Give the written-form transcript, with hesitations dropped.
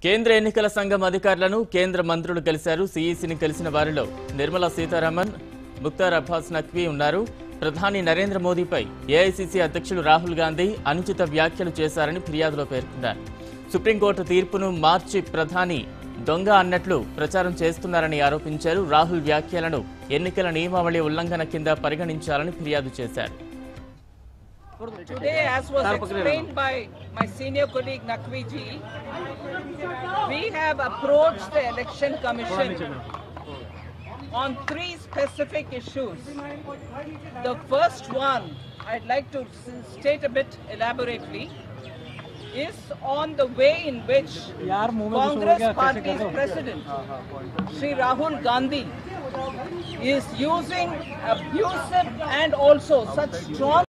కేంద్ర ఎన్నికల సంఘం అధికారులను కేంద్ర మంత్రులు కలిశారు. సీఈసీని కలిసిన వారిలో నిర్మలా సీతారామన్, ముఖ్తార్ అబ్బాస్ నఖ్వీ ఉన్నారు. ప్రధాని నరేంద్ర మోదీపై ఏఐసీసీ అధ్యక్షులు రాహుల్ గాంధీ అనుచిత వ్యాఖ్యలు చేశారని ఫిర్యాదులో పేర్కొన్నారు. సుప్రీంకోర్టు తీర్పును మార్చి ప్రధాని దొంగ అన్నట్లు ప్రచారం చేస్తున్నారని ఆరోపించారు. రాహుల్ వ్యాఖ్యలను ఎన్నికల నియమావళి ఉల్లంఘన కింద పరిగణించాలని ఫిర్యాదు చేశారు. Today, as was explained by my senior colleague Naqvi ji, we have approached the Election Commission on 3 specific issues. The first one, I'd like to state a bit elaborately, is on the way in which Congress Party's President, Shri Rahul Gandhi, is using abusive and also such strong